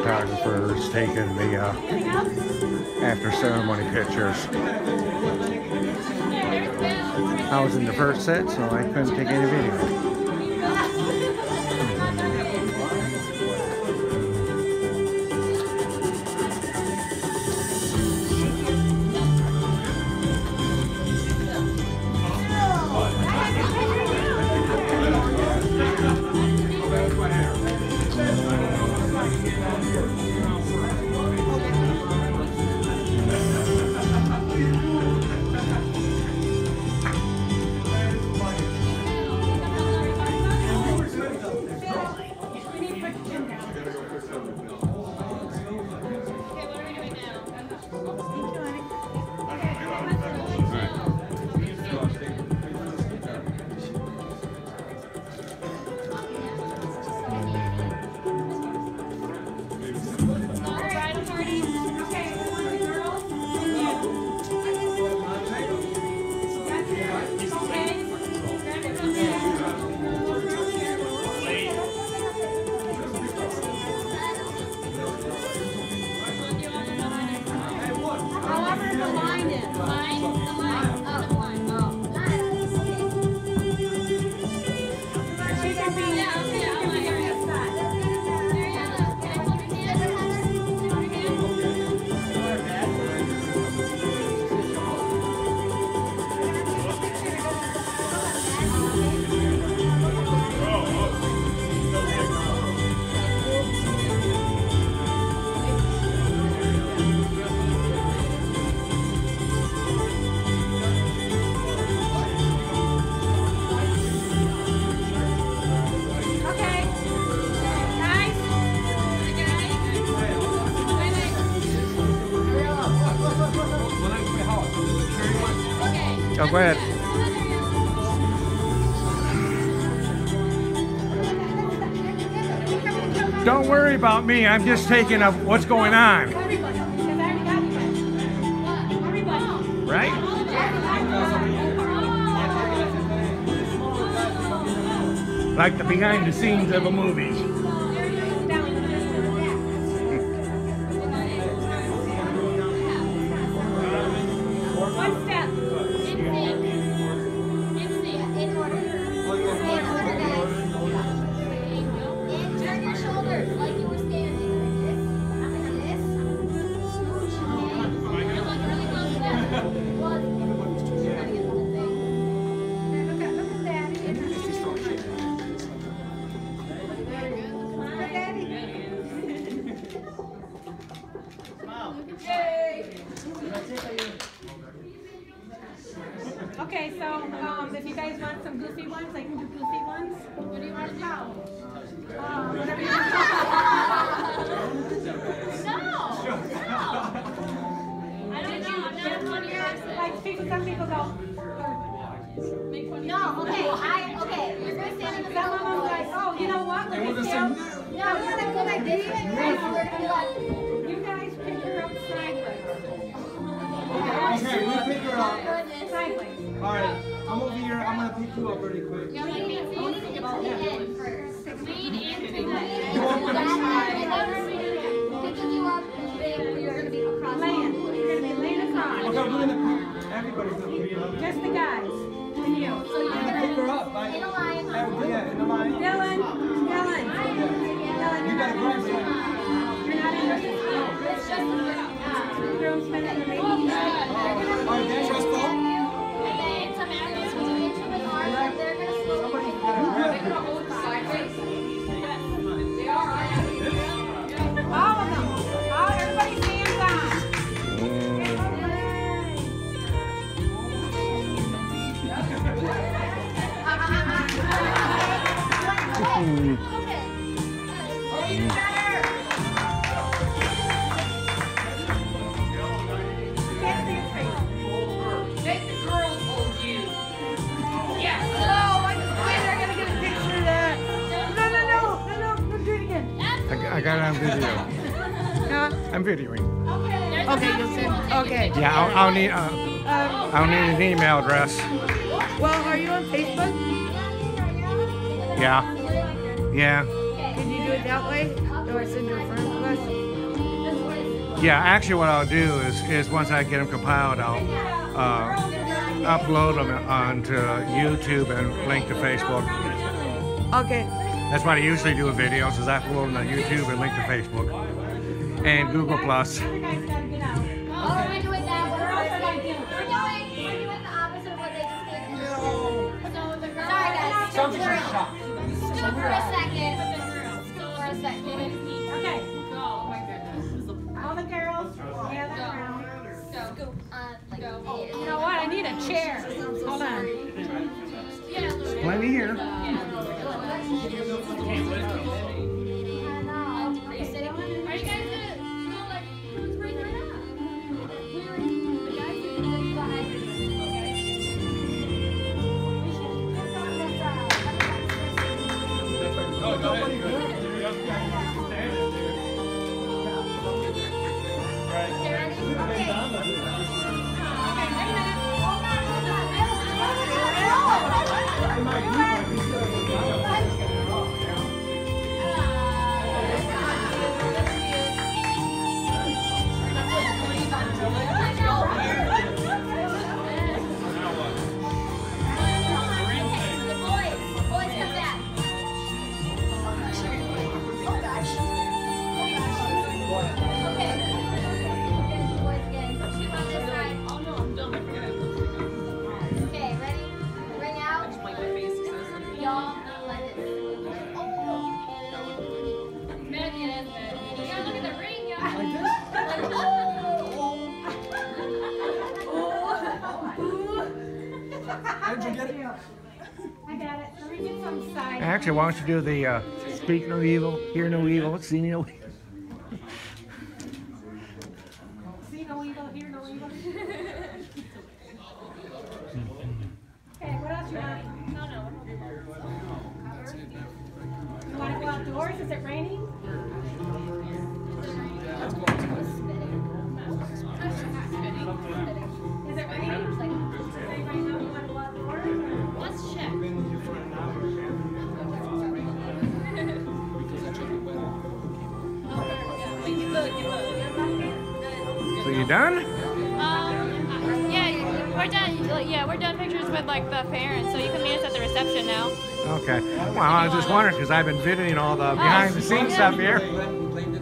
photographers taking the after ceremony pictures. I was in the first set, so I couldn't take any video. Oh, go ahead. Don't worry about me. I'm just taking up what's going on. Right? Like the behind the scenes of a movie. Okay, so if you guys want some goofy ones, I can do goofy ones. What do you want to do? Whatever you want. No. I don't know. I'm not a funny person. Like some people go. No, okay, you're going to stand in the middle. Some of them like, oh, you know what? Let me feel. No, you're going to go like this. You guys pick her up sideways. Okay, we pick her up. Sideways. Alright, I'm over here. I'm going to pick you up really quick. Yeah, you need to get to the end first. Lean into the picking you up, you're going to be across. Land. You're going to be laying across. Okay, we're going to pick. Everybody's going to pick you up. Just the guys. And you. So you're going to Pick her up. Like, in a line. yeah, in a line. Dylan. You got to grab it. You're not interested? It's just a Groomsmen and the ladies. Alright, that's your fault. And then some actors will get to the arm, and they're going to slowly. Somebody's got to grab it. All of them. Everybody stands on. I got it on video. I'm videoing. Okay, you'll send. Okay. Yeah, I'll need an email address. Well, are you on Facebook? Yeah. Yeah. Can you do it that way? Or send your friend? us? Yeah, actually what I'll do is once I get them compiled, I'll upload them onto YouTube and link to Facebook. Okay. That's what I usually do with videos, is I upload them to YouTube and link to Facebook. And Google Plus. Other guys gotta get out. Oh, we're doing that. We're doing the opposite of what they just did. So the girls. Sorry, guys. Some just shocked. Still for a second. Still for a second. Okay. All the girls gather around. You know what? I need a chair. Hold on. Plenty here. Are you sitting? Are you guys gonna go like who's bringing it up? The guys who did the How'd you get it? I got it. Let me get some side. Actually, why don't you do the speak no evil, hear no evil, see no evil. See no evil, hear no evil. Okay, what else you want? You want to go outdoors? Is it raining? Is it raining? Say right now you want to go outdoors? Let's check. So you done? Yeah, we're done. Yeah, we're done pictures with like the parents, so you can meet us at the reception now. Okay. Well, I was just wondering because I've been videoing all the behind the scenes stuff here. We played